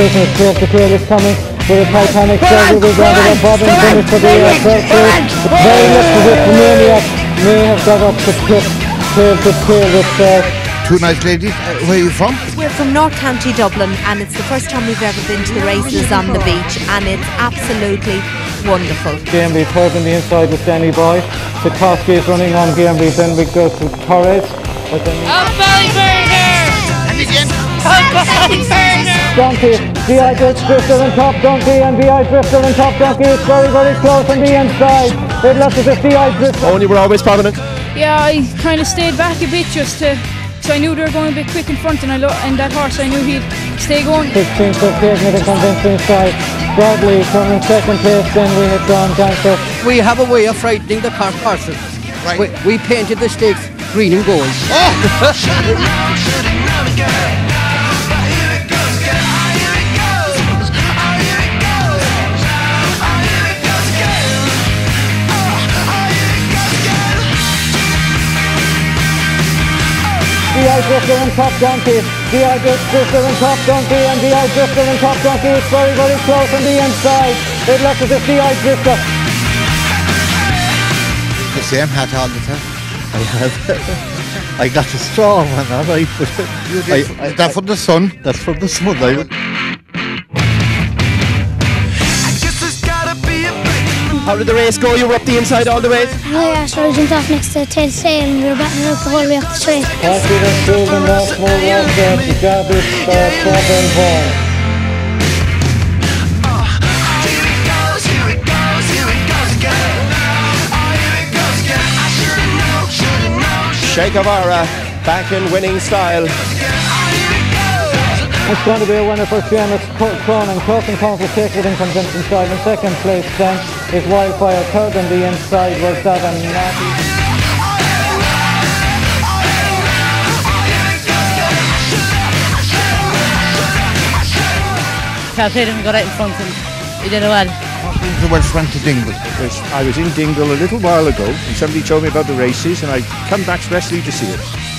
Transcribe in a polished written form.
business. Clear the tail is coming with a Titanic surgery. We're going to the bobbing finish for the third place. Very much as if the Maniac may have got up the tip, tail to tail with two nice ladies. Where are you from? We're from North County Dublin, and it's the first time we've ever been to the races on the beach, and it's absolutely wonderful. GMB third on the inside with Danny Boy. Sikorsky is running on GMB, then we go to Torres. And again. Donkey, VI Drifter and Top Donkey, and VI Drifter and Top Donkey is very, very close on the inside. It looks as if VI Drifter... Only were always prominent. Yeah, I kind of stayed back a bit just to... So I knew they were going a bit quick in front, and that horse I knew he'd stay going. 16th of taking it a convincing side. Bradley coming in second place, then we had John Dancer. We have a way of frightening the cart horses. Right. We painted the stakes green and gold. VI Drifter and Top Donkey, VI Drifter and Top Donkey, and VI Drifter and Top Donkey is very, very close on the inside. It looks as if VI Drifter. The same hat all the time. I have. I got a straw one, all right. Is that for the sun? That's from the sun. How did the race go? You were up the inside all the way? Oh yeah, so I jumped off next to the tail sail and we were battling up the whole way up the straight. Confident building that small round there to Gabby's Corbin Vaughan. Che Guevara back in winning style. It's going to be a winner for Seamus Cronin. Cronin will take it in convincing style. In second place then is Wildfire. Third on the inside was Davin Natty. Calpay didn't go right in front and he did it well. What brings the Welsh run to Dingle? I was in Dingle a little while ago and somebody told me about the races and I come back especially to see it.